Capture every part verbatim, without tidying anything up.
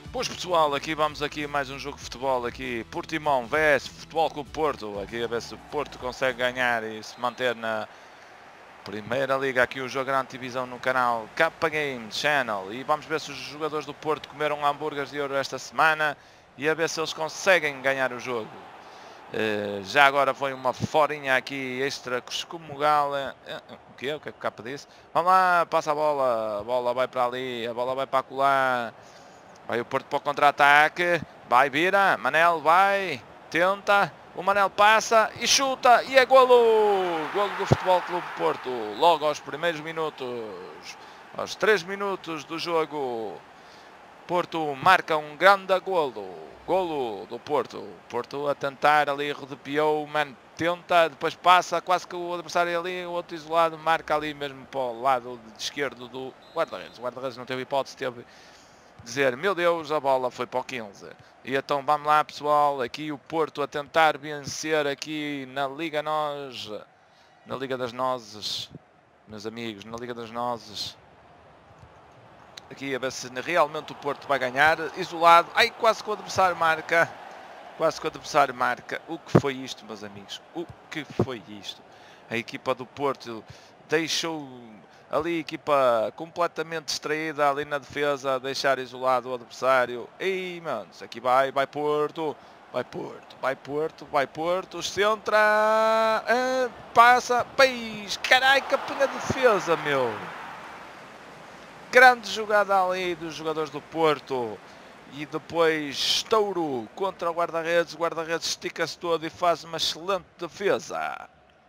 Pois pessoal, aqui vamos aqui mais um jogo de futebol aqui, Portimão vs Futebol Clube Porto, aqui a ver se o Porto consegue ganhar e se manter na Primeira Liga, aqui o jogo Grande Divisão no canal Kappa Games Channel, e vamos ver se os jogadores do Porto comeram hambúrgueres de ouro esta semana e a ver se eles conseguem ganhar o jogo. Uh, já agora foi uma forinha aqui extra Coscomugal. Uh, o que é? O que é que o Kappa disse? Vamos lá, passa a bola, a bola vai para ali, a bola vai para acolá. Vai o Porto para o contra-ataque, vai, vira, Manel vai, tenta, o Manel passa e chuta e é golo! Golo do Futebol Clube Porto, logo aos primeiros minutos, aos três minutos do jogo, Porto marca um grande golo, golo do Porto, Porto a tentar ali, rodopiou, o Man tenta, depois passa, quase que o adversário ali, o outro isolado, marca ali mesmo para o lado esquerdo do guarda-redes, o guarda-redes não teve hipótese, teve dizer, meu Deus, a bola foi para o quinze. E então vamos lá pessoal, aqui o Porto a tentar vencer aqui na Liga Nós, na Liga das Nozes, meus amigos, na Liga das Nozes. Aqui a ver se realmente o Porto vai ganhar, isolado, ai quase que o adversário marca, quase que o adversário marca. O que foi isto, meus amigos, o que foi isto? A equipa do Porto deixou ali a equipa completamente distraída ali na defesa, deixar isolado o adversário. Ei, manos, aqui vai, vai Porto, vai Porto, vai Porto, vai Porto, centra, ah, passa, país, carai, que pena de defesa, meu. Grande jogada ali dos jogadores do Porto. E depois estouro contra o guarda-redes, o guarda-redes estica-se todo e faz uma excelente defesa.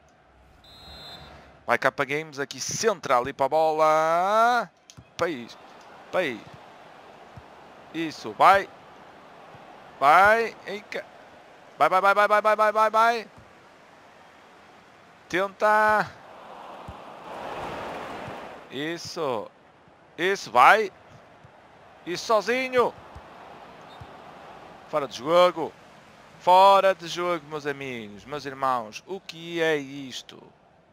Vai Kappa Games, aqui centra ali para a bola. País. País. Isso, vai. Vai. Vai, vai, vai, vai, vai, vai, vai, vai, vai. Tenta. Isso. Isso, vai. Isso sozinho. Fora de jogo. Fora de jogo, meus amigos, meus irmãos. O que é isto?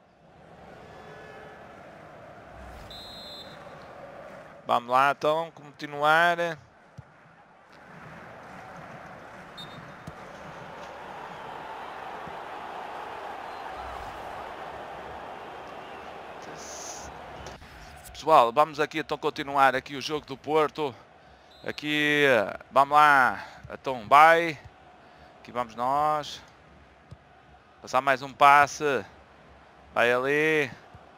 Vamos lá então, continuar. Pessoal, vamos aqui então continuar aqui o jogo do Porto. Aqui, vamos lá. Então vai. Aqui vamos nós. Passar mais um passe. Vai ali.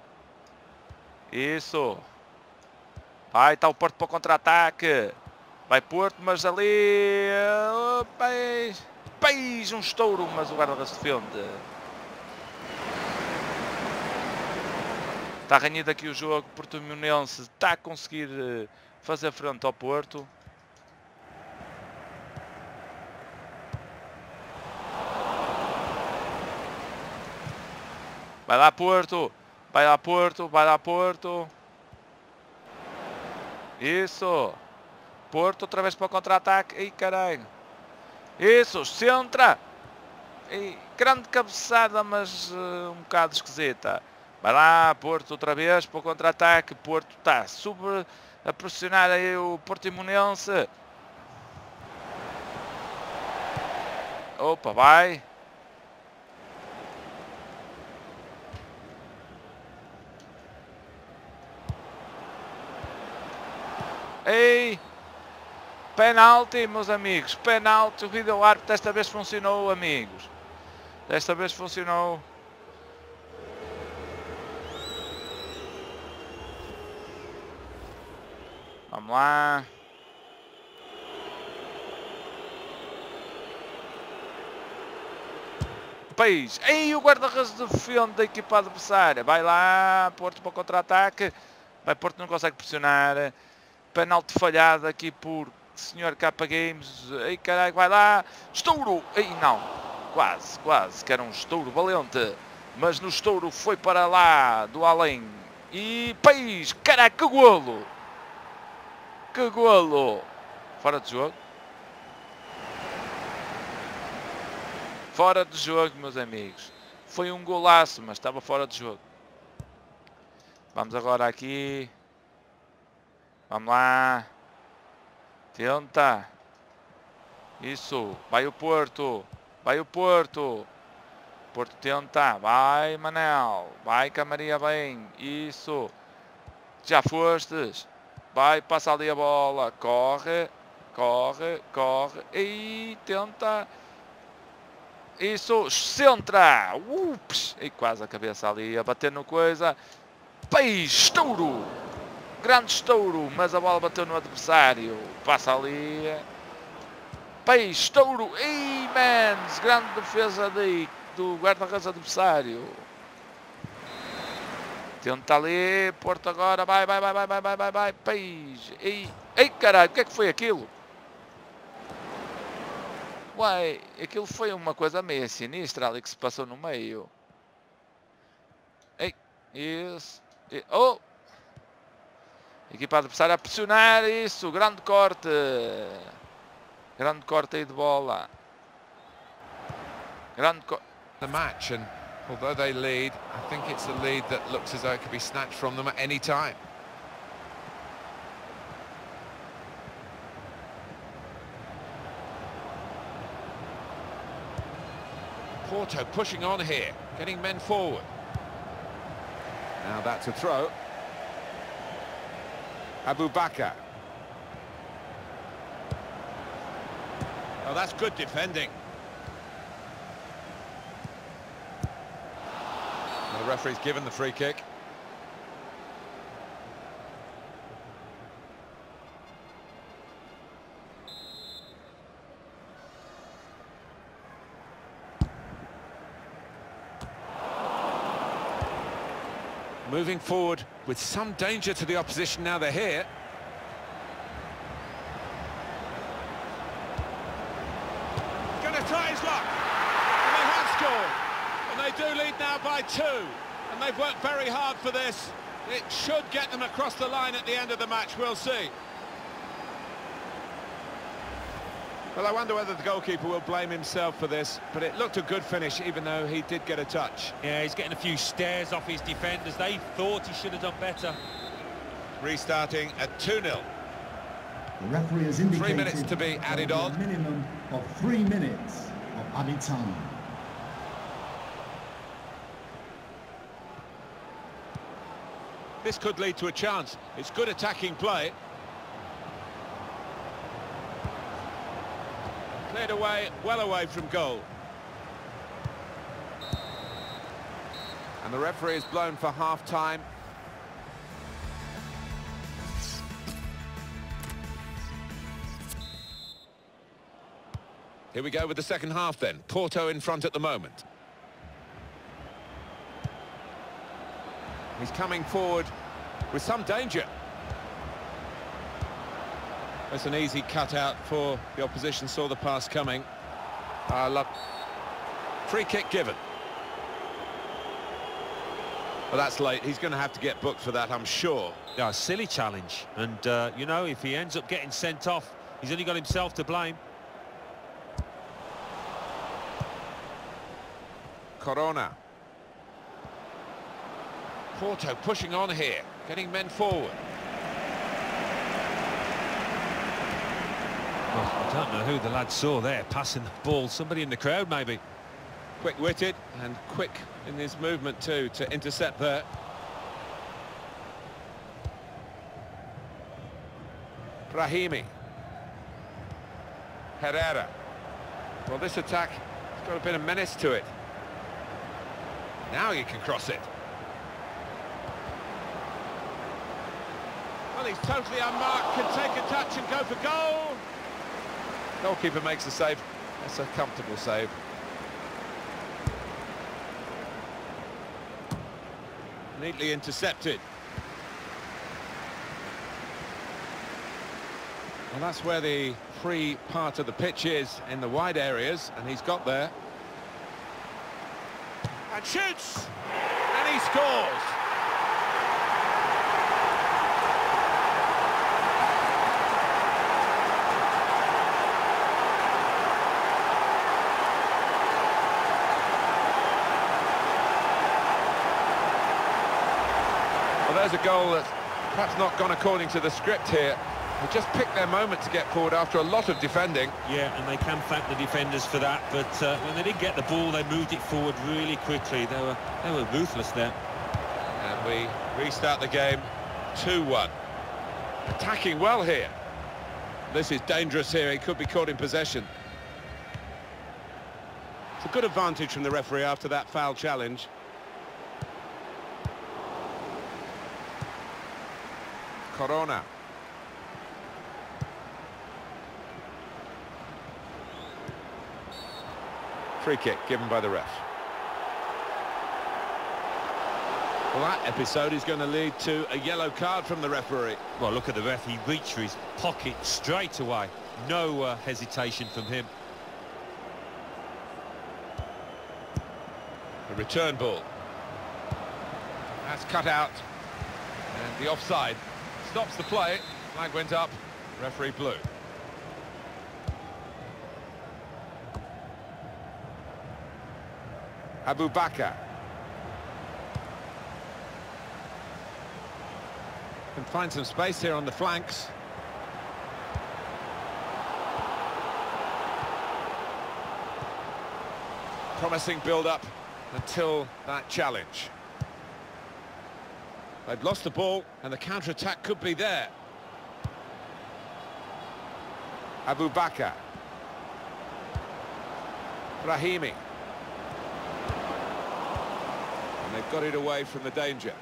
Isso. Vai, está o Porto para o contra-ataque. Vai Porto, mas ali... Oh, país, país, um estouro, mas o guarda-redes defende. Está renhido aqui o jogo. Portimonense está a conseguir fazer frente ao Porto. Vai lá Porto. Vai lá Porto. Vai lá Porto. Isso. Porto outra vez para o contra-ataque. Ei, caralho. Isso, centra. Ei, grande cabeçada, mas uh, um bocado esquisita. Vai lá, Porto outra vez para o contra-ataque. Porto está super a pressionar aí o Portimonense. Opa, vai. Ei. Penalti, meus amigos, penalti, o vídeo árbitro desta vez funcionou, amigos. Desta vez funcionou. Vamos lá. País. Ei, o guarda-redes defende da equipa adversária. Vai lá, Porto para o contra-ataque. Vai, Porto não consegue pressionar. Penalti falhado aqui por senhor Kappa Games. Ei, caralho, vai lá. Estouro. Ei, não. Quase, quase. Que era um estouro valente. Mas no estouro foi para lá, do além. E país. Caraca, que golo. Que golo. Fora de jogo. Fora de jogo, meus amigos. Foi um golaço, mas estava fora de jogo. Vamos agora aqui. Vamos lá. Tenta. Isso. Vai o Porto. Vai o Porto. Porto tenta. Vai, Manel. Vai, Camaria bem. Isso. Já fostes. Vai, passa ali a bola. Corre. Corre. Corre. E tenta. Isso. Centra. Ups. E quase a cabeça ali a bater no coisa. Peixe. Estouro. Grande estouro. Mas a bola bateu no adversário. Passa ali. Peixe. Estouro. Ei, mans. Grande defesa de, do guarda-redes adversário. Tenta ali. Porto agora. Vai, vai, vai, vai, vai, vai, vai, vai. Peixe. Ei, ei, caralho. O que é que foi aquilo? Uai, aquilo foi uma coisa meio sinistra ali que se passou no meio. Ei, isso. E, oh! Equipa adversária a pressionar, isso, grande corte. Grande corte aí de bola. Grande corte. The match, and although they lead, I think it's a lead that looks as though it could be snatched from them at any time. Porto pushing on here, getting men forward. Now that's a throw. Abubakar. Oh, that's good defending. The referee's given the free kick. Moving forward with some danger to the opposition now they're here. Going to try his luck. And they have scored. And they do lead now by two. And they've worked very hard for this. It should get them across the line at the end of the match. We'll see. Well, I wonder whether the goalkeeper will blame himself for this, but it looked a good finish, even though he did get a touch. Yeah, he's getting a few stares off his defenders. They thought he should have done better. Restarting at two nil. The referee has indicated Three minutes to be added on. A minimum of three minutes of added time. This could lead to a chance. It's good attacking play. Cleared away, well away from goal. And the referee is blown for half-time. Here we go with the second half then. Porto in front at the moment. He's coming forward with some danger. That's an easy cutout for the opposition, saw the pass coming. I love... Free kick given. Well, that's late. He's going to have to get booked for that, I'm sure. Yeah, silly challenge. And, uh, you know, if he ends up getting sent off, he's only got himself to blame. Corona. Porto pushing on here, getting men forward. Oh, I don't know who the lad saw there, passing the ball. Somebody in the crowd, maybe. Quick-witted and quick in his movement, too, to intercept there. Brahimi. Herrera. Well, this attack has got a bit of menace to it. Now he can cross it. Well, he's totally unmarked, can take a touch and go for goal. Goalkeeper makes a save. That's a comfortable save. Neatly intercepted. Well, that's where the free part of the pitch is, in the wide areas, and he's got there. And shoots! And he scores! Well, there's a goal that's perhaps not gone according to the script here. They just picked their moment to get forward after a lot of defending. Yeah, and they can thank the defenders for that, but uh, when they did get the ball, they moved it forward really quickly. They were, they were ruthless there. And we restart the game two one. Attacking well here. This is dangerous here, he could be caught in possession. It's a good advantage from the referee after that foul challenge. Corona. Free kick given by the ref. Well, that episode is going to lead to a yellow card from the referee. Well, look at the ref, he reached for his pocket straight away. No uh, hesitation from him. A return ball. That's cut out. And the offside stops the play. Flag went up. Referee blew. Abu Bakar. Can find some space here on the flanks. Promising build-up until that challenge. They've lost the ball and the counter-attack could be there. Abu Bakar. Brahimi. And they've got it away from the danger.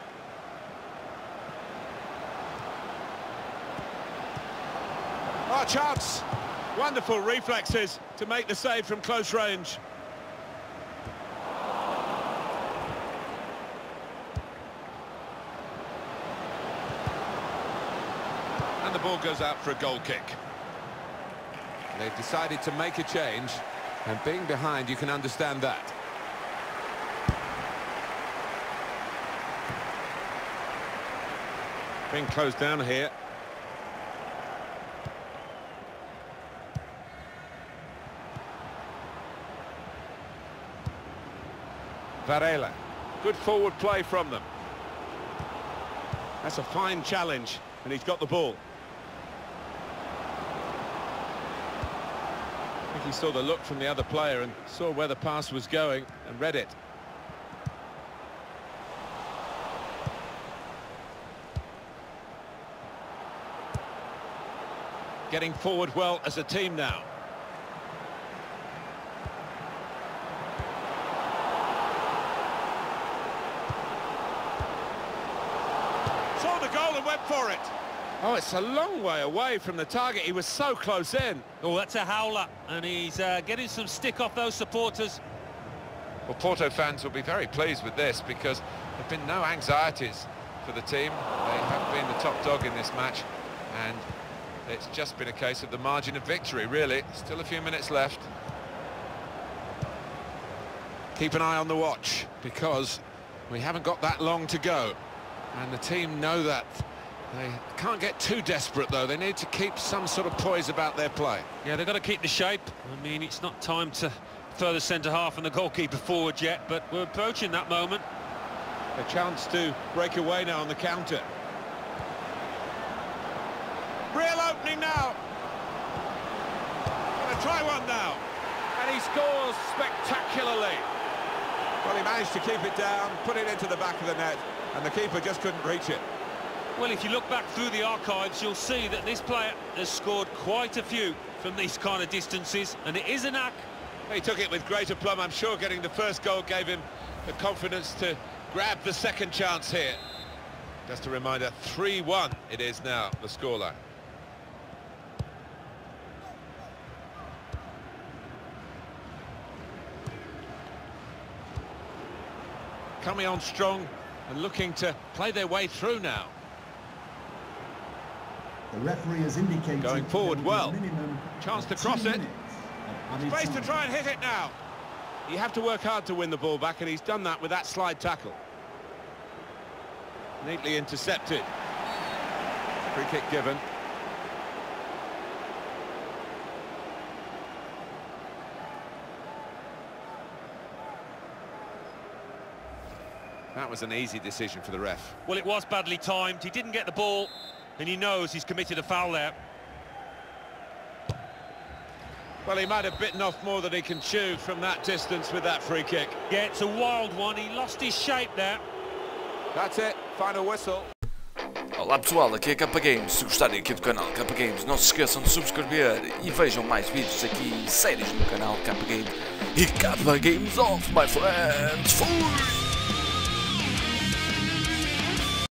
Oh, chance! Wonderful reflexes to make the save from close range. And the ball goes out for a goal kick. They've decided to make a change, and being behind, you can understand that. Being closed down here. Varela. Good forward play from them. That's a fine challenge, and he's got the ball. I think he saw the look from the other player and saw where the pass was going and read it. Getting forward well as a team now. Saw the goal and went for it. Oh, it's a long way away from the target. He was so close in. Oh, that's a howler, and he's uh, getting some stick off those supporters. Well, Porto fans will be very pleased with this because there have been no anxieties for the team. They have been the top dog in this match, and it's just been a case of the margin of victory, really. Still a few minutes left. Keep an eye on the watch, because we haven't got that long to go. And the team know that. They can't get too desperate, though. They need to keep some sort of poise about their play. Yeah, they've got to keep the shape. I mean, it's not time to further centre-half and the goalkeeper forward yet, but we're approaching that moment. A chance to break away now on the counter. Real opening now. Gonna try one now. And he scores spectacularly. Well, he managed to keep it down, put it into the back of the net, and the keeper just couldn't reach it. Well, if you look back through the archives, you'll see that this player has scored quite a few from these kind of distances, and it is a knack. He took it with great aplomb. I'm sure getting the first goal gave him the confidence to grab the second chance here. Just a reminder, three one it is now, the scoreline. Coming on strong and looking to play their way through now. The referee has indicated going forward well. Minimum chance to cross it. Space time. to try and hit it now. You have to work hard to win the ball back, and he's done that with that slide tackle. Neatly intercepted. Free kick given. That was an easy decision for the ref. Well, it was badly timed. He didn't get the ball. and he knows he's committed a foul there. Well, he might have bitten off more than he can chew from that distance with that free kick. Yeah, it's a wild one. He lost his shape there. That's it. Final whistle. Olá pessoal, aqui é Kappa Games. Se gostarem aqui do canal Kappa Games, não se esqueçam de subscrever e vejam mais vídeos aqui, séries no canal Kappa Games. E Kappa Games off, my friends! Fui!